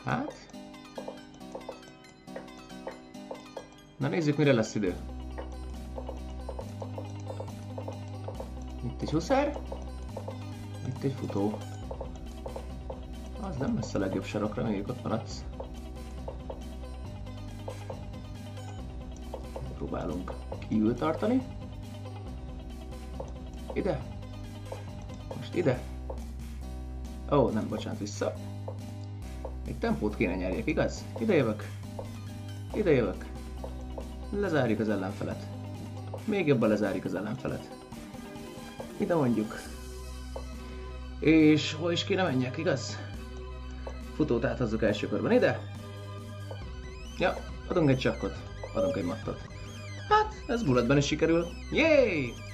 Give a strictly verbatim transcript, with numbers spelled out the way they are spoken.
Hát... Na nézzük, mire lesz idő. Itt egy huszár. Itt egy futó. Az nem lesz a legjobb sarokra, még ott maradsz. Próbálunk kívül tartani. Ide. Most ide. Ó, oh, nem, bocsánat, vissza. Egy tempót kéne nyerjek, igaz? Ide jövök. Ide jövök. Lezárjuk az ellenfelet. Még jobban lezárjuk az ellenfelet. Ide mondjuk. És hol is kéne menjek, igaz? Futót áthozzuk első körben. Ide. Ja, adunk egy csakkot. Adunk egy mattot. Hát, ez bulletben is sikerül. Jéééé!